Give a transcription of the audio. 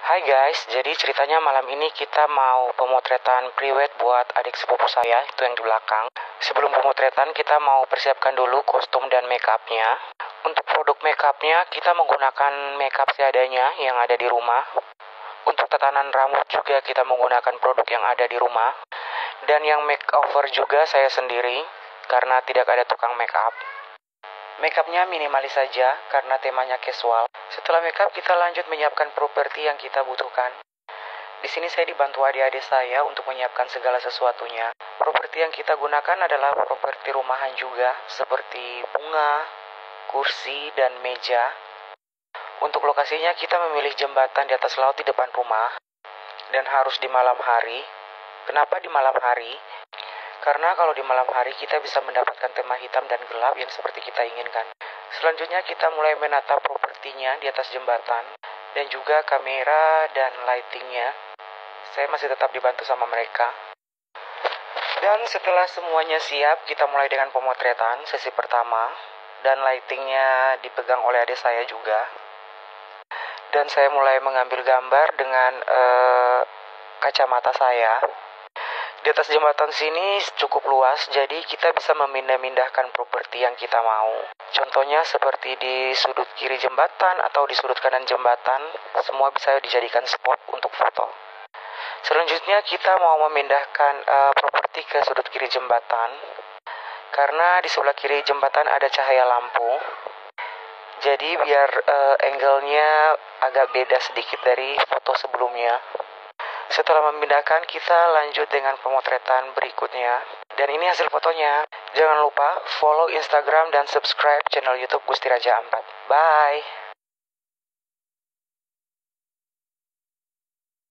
Hai guys, jadi ceritanya malam ini kita mau pemotretan priwet buat adik sepupu saya, itu yang di belakang. Sebelum pemotretan kita mau persiapkan dulu kostum dan makeupnya. Untuk produk makeupnya kita menggunakan makeup seadanya yang ada di rumah. Untuk tatanan rambut juga kita menggunakan produk yang ada di rumah. Dan yang makeover juga saya sendiri, karena tidak ada tukang makeup. Makeupnya minimalis saja karena temanya casual. Setelah makeup kita lanjut menyiapkan properti yang kita butuhkan. Di sini saya dibantu adik-adik saya untuk menyiapkan segala sesuatunya. Properti yang kita gunakan adalah properti rumahan juga, seperti bunga, kursi, dan meja. Untuk lokasinya kita memilih jembatan di atas laut di depan rumah, dan harus di malam hari. Kenapa di malam hari? Karena kalau di malam hari kita bisa mendapatkan tema hitam dan gelap yang seperti kita inginkan. Selanjutnya kita mulai menata propertinya di atas jembatan dan juga kamera dan lightingnya. Saya masih tetap dibantu sama mereka. Dan setelah semuanya siap, kita mulai dengan pemotretan sesi pertama. Dan lightingnya dipegang oleh adik saya juga. Dan saya mulai mengambil gambar dengan kacamata saya. Di atas jembatan sini cukup luas, jadi kita bisa memindah-mindahkan properti yang kita mau. Contohnya seperti di sudut kiri jembatan atau di sudut kanan jembatan, semua bisa dijadikan spot untuk foto. Selanjutnya kita mau memindahkan properti ke sudut kiri jembatan, karena di sebelah kiri jembatan ada cahaya lampu. Jadi biar angle-nya agak beda sedikit dari foto sebelumnya. Setelah memindahkan, kita lanjut dengan pemotretan berikutnya. Dan ini hasil fotonya. Jangan lupa follow Instagram dan subscribe channel YouTube Gusti Raja 4. Bye!